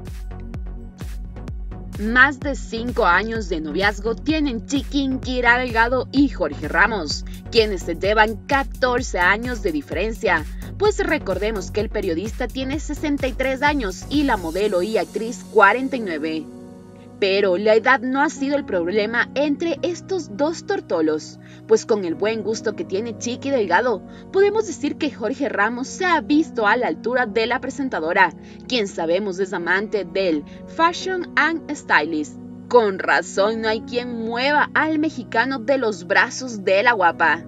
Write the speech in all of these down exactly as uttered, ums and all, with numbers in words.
Más de cinco años de noviazgo tienen Chiquinquirá Delgado y Jorge Ramos, quienes se llevan catorce años de diferencia. Pues recordemos que el periodista tiene sesenta y tres años y la modelo y actriz cuarenta y nueve. Pero la edad no ha sido el problema entre estos dos tortolos, pues con el buen gusto que tiene Chiqui Delgado, podemos decir que Jorge Ramos se ha visto a la altura de la presentadora, quien sabemos es amante del Fashion and Stylist. Con razón no hay quien mueva al mexicano de los brazos de la guapa.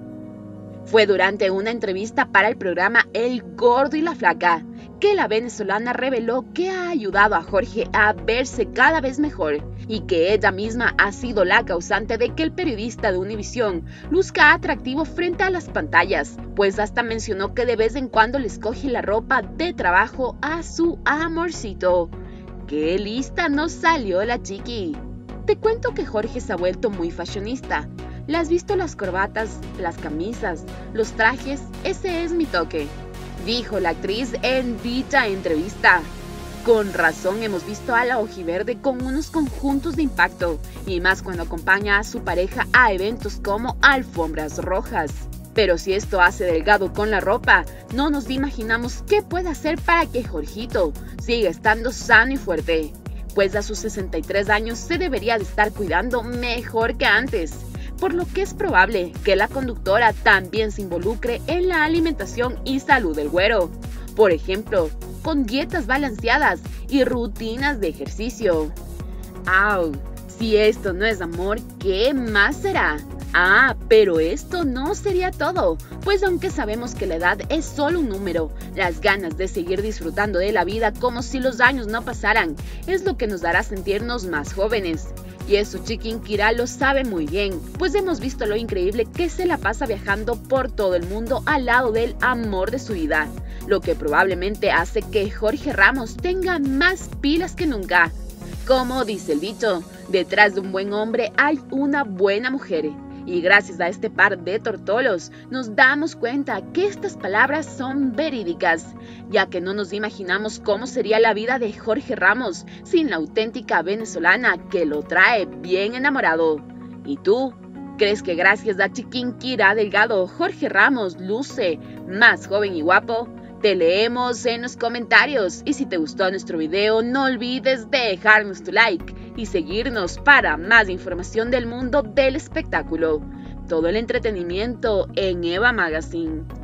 Fue durante una entrevista para el programa El Gordo y la Flaca que la venezolana reveló que ha ayudado a Jorge a verse cada vez mejor y que ella misma ha sido la causante de que el periodista de Univisión luzca atractivo frente a las pantallas, pues hasta mencionó que de vez en cuando le escoge la ropa de trabajo a su amorcito. ¡Qué lista nos salió la chiqui! Te cuento que Jorge se ha vuelto muy fashionista. ¿Le has visto las corbatas, las camisas, los trajes? Ese es mi toque, dijo la actriz en dicha entrevista. Con razón hemos visto a la ojiverde con unos conjuntos de impacto, y más cuando acompaña a su pareja a eventos como alfombras rojas. Pero si esto hace Delgado con la ropa, no nos imaginamos qué puede hacer para que Jorgito siga estando sano y fuerte, pues a sus sesenta y tres años se debería de estar cuidando mejor que antes, por lo que es probable que la conductora también se involucre en la alimentación y salud del güero, por ejemplo, con dietas balanceadas y rutinas de ejercicio. ¡Au! Si esto no es amor, ¿qué más será? Ah, pero esto no sería todo, pues aunque sabemos que la edad es solo un número, las ganas de seguir disfrutando de la vida como si los años no pasaran es lo que nos hará sentirnos más jóvenes. Y eso Chiquinquirá lo sabe muy bien, pues hemos visto lo increíble que se la pasa viajando por todo el mundo al lado del amor de su vida, lo que probablemente hace que Jorge Ramos tenga más pilas que nunca. Como dice el dicho, detrás de un buen hombre hay una buena mujer. Y gracias a este par de tortolos nos damos cuenta que estas palabras son verídicas, ya que no nos imaginamos cómo sería la vida de Jorge Ramos sin la auténtica venezolana que lo trae bien enamorado. ¿Y tú? ¿Crees que gracias a Chiquinquirá Delgado Jorge Ramos luce más joven y guapo? Te leemos en los comentarios, y si te gustó nuestro video no olvides de dejarnos tu like y seguirnos para más información del mundo del espectáculo. Todo el entretenimiento en Eva Magazine.